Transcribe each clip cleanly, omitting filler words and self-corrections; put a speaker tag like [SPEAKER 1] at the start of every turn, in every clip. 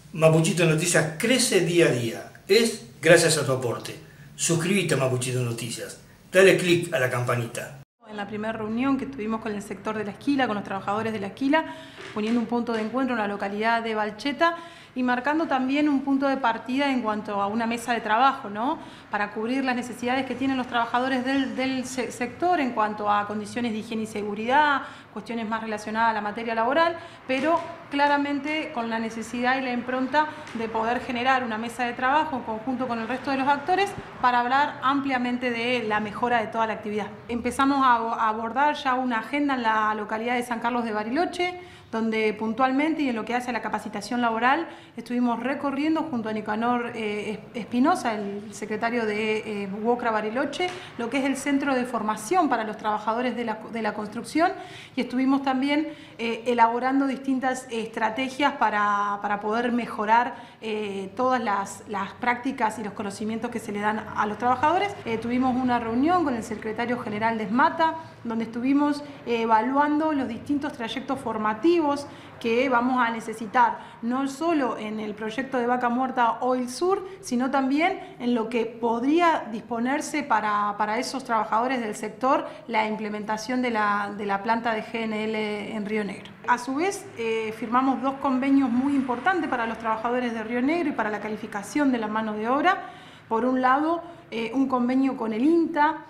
[SPEAKER 1] Mapuchito Noticias crece día a día. Es gracias a tu aporte. Suscríbete a Mapuchito Noticias. Dale click a la campanita.
[SPEAKER 2] En la primera reunión que tuvimos con el sector de la Esquila, con los trabajadores de la Esquila, poniendo un punto de encuentro en la localidad de Balcheta y marcando también un punto de partida en cuanto a una mesa de trabajo, ¿no? Para cubrir las necesidades que tienen los trabajadores del sector en cuanto a condiciones de higiene y seguridad, cuestiones más relacionadas a la materia laboral, pero claramente con la necesidad y la impronta de poder generar una mesa de trabajo en conjunto con el resto de los actores para hablar ampliamente de la mejora de toda la actividad. Empezamos a abordar ya una agenda en la localidad de San Carlos de Bariloche, donde puntualmente y en lo que hace a la capacitación laboral estuvimos recorriendo junto a Nicanor Espinosa, el secretario de UOCRA Bariloche, lo que es el centro de formación para los trabajadores de la construcción, y estuvimos también elaborando distintas estrategias para poder mejorar todas las prácticas y los conocimientos que se le dan a los trabajadores. Tuvimos una reunión con el secretario general de SMATA, donde estuvimos evaluando los distintos trayectos formativos que vamos a necesitar, no solo en el proyecto de Vaca Muerta Oil Sur, sino también en lo que podría disponerse para esos trabajadores del sector, la implementación de la planta de GNL en Río Negro. A su vez, firmamos dos convenios muy importantes para los trabajadores de Río Negro y para la calificación de la mano de obra. Por un lado, un convenio con el INTA,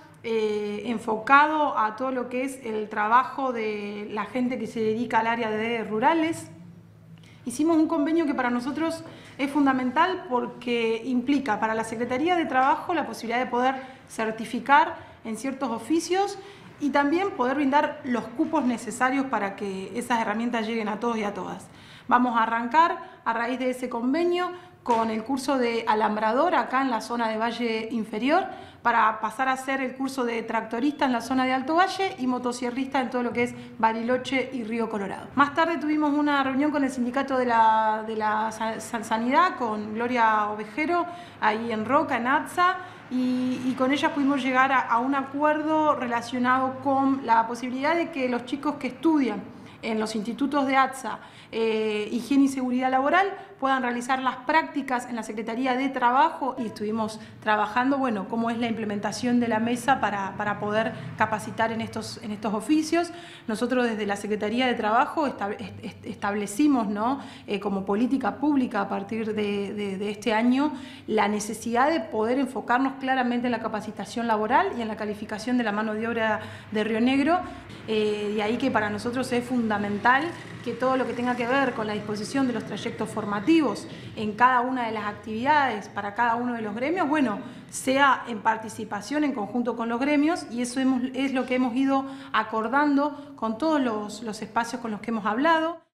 [SPEAKER 2] enfocado a todo lo que es el trabajo de la gente que se dedica al área de rurales. Hicimos un convenio que para nosotros es fundamental porque implica para la Secretaría de Trabajo la posibilidad de poder certificar en ciertos oficios y también poder brindar los cupos necesarios para que esas herramientas lleguen a todos y a todas. Vamos a arrancar a raíz de ese convenio con el curso de alambrador acá en la zona de Valle Inferior, para pasar a hacer el curso de tractorista en la zona de Alto Valle y motosierrista en todo lo que es Bariloche y Río Colorado. Más tarde tuvimos una reunión con el sindicato de la Sanidad, con Gloria Ovejero, ahí en Roca, en ATSA, y con ellas pudimos llegar a un acuerdo relacionado con la posibilidad de que los chicos que estudian en los institutos de ATSA, higiene y seguridad laboral, puedan realizar las prácticas en la Secretaría de Trabajo, y estuvimos trabajando, bueno, cómo es la implementación de la mesa para poder capacitar en estos oficios. Nosotros desde la Secretaría de Trabajo establecimos, ¿no? Como política pública a partir de este año, la necesidad de poder enfocarnos claramente en la capacitación laboral y en la calificación de la mano de obra de Río Negro. De ahí que para nosotros es fundamental que todo lo que tenga que ver con la disposición de los trayectos formativos en cada una de las actividades para cada uno de los gremios, bueno, sea en participación en conjunto con los gremios, y eso es lo que hemos ido acordando con todos los espacios con los que hemos hablado.